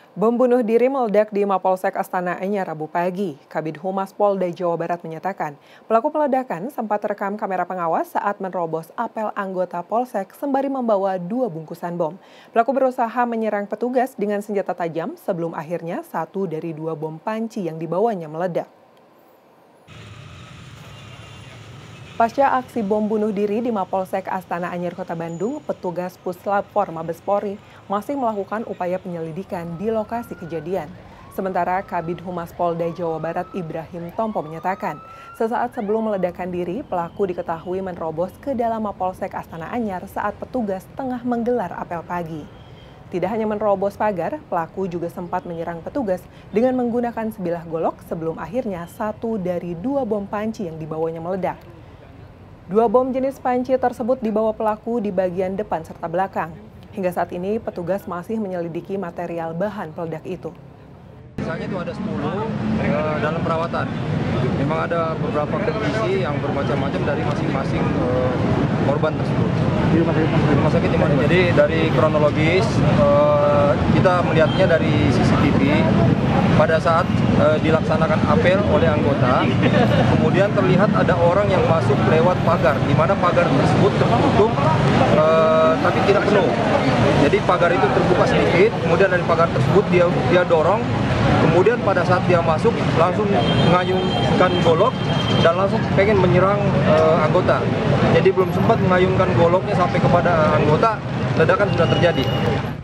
Bom bunuh diri meledak di Mapolsek Astana Anyar Rabu pagi. Kabid Humas Polda Jawa Barat menyatakan, pelaku peledakan sempat terekam kamera pengawas saat menerobos apel anggota Polsek sembari membawa 2 bungkusan bom. Pelaku berusaha menyerang petugas dengan senjata tajam sebelum akhirnya 1 dari 2 bom panci yang dibawanya meledak. Pasca aksi bom bunuh diri di Mapolsek Astana Anyar Kota Bandung, petugas Puslap 4 Mabes Polri masih melakukan upaya penyelidikan di lokasi kejadian. Sementara Kabid Humas Polda Jawa Barat Ibrahim Tompo menyatakan, sesaat sebelum meledakan diri, pelaku diketahui menerobos ke dalam Mapolsek Astana Anyar saat petugas tengah menggelar apel pagi. Tidak hanya menerobos pagar, pelaku juga sempat menyerang petugas dengan menggunakan sebilah golok sebelum akhirnya 1 dari 2 bom panci yang dibawanya meledak. 2 bom jenis panci tersebut dibawa pelaku di bagian depan serta belakang. Hingga saat ini, petugas masih menyelidiki material bahan peledak itu. Misalnya itu ada 10 dalam perawatan. Memang ada beberapa kondisi yang bermacam-macam dari masing-masing korban tersebut. Di rumah sakit di mana? Jadi dari kronologis kita melihatnya dari CCTV pada saat dilaksanakan apel oleh anggota, kemudian terlihat ada orang yang masuk lewat pagar, di mana pagar tersebut tertutup tapi tidak penuh. Jadi pagar itu terbuka sedikit, kemudian dari pagar tersebut dia dorong, kemudian pada saat dia masuk langsung mengayunkan golok dan langsung pengen menyerang anggota. Jadi belum sempat mengayunkan goloknya sampai kepada anggota, ledakan sudah terjadi.